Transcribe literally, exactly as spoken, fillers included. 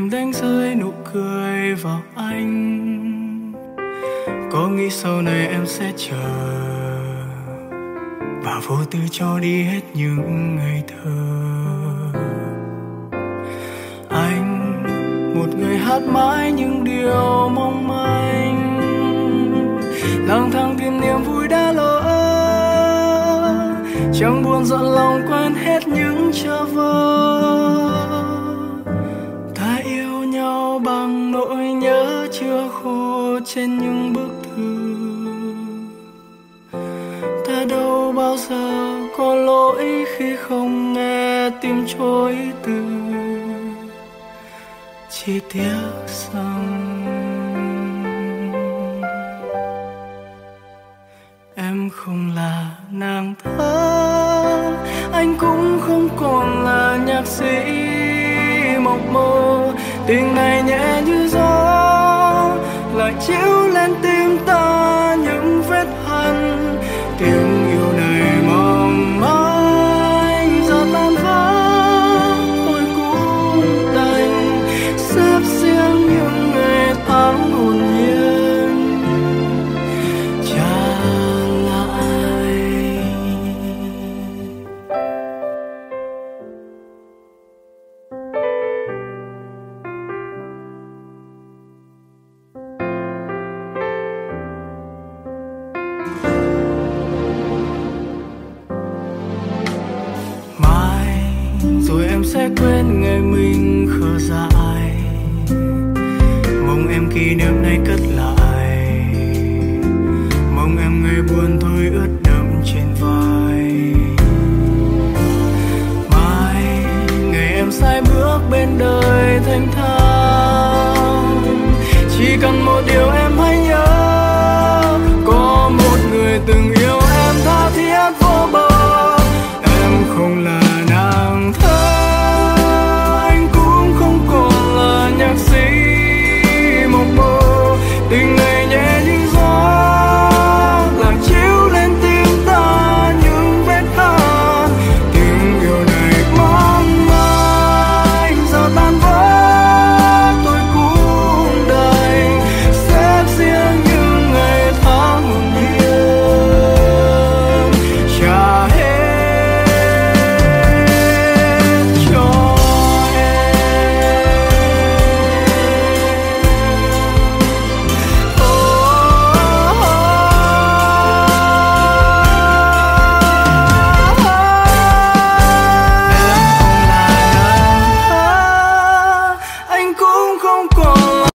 em đánh rơi nụ cười vào anh. Có nghĩ sau này em sẽ chờ và vô tư cho đi hết những ngày thơ. Anh một người hát mãi những điều mong manh, lang thang tìm niềm vui đã lỡ, chẳng buồn giận lòng quên hết những trở vơ. Ta yêu nhau bằng nỗi nhớ chưa khô trên những bức thư. Ta đâu bao giờ có lỗi khi không nghe tim chối từ. Chỉ tiếc rằng em không là nàng thơ, anh cũng không còn là nhạc sĩ mộng mơ. Tình này nhẹ như gió lại chiếu lên tim ta những vết hằn. Tiếng yêu này mong manh giờ tan vỡ, ôi cũng đành xếp riêng những ngày tháng hồn nhiên trả lại. Rồi em sẽ quên ngày mình khờ dại, mong em kỷ niệm này cất lại, mong em ngày buồn thôi ướt đẫm trên vai. Mai ngày em sai bước bên đời thanh thang,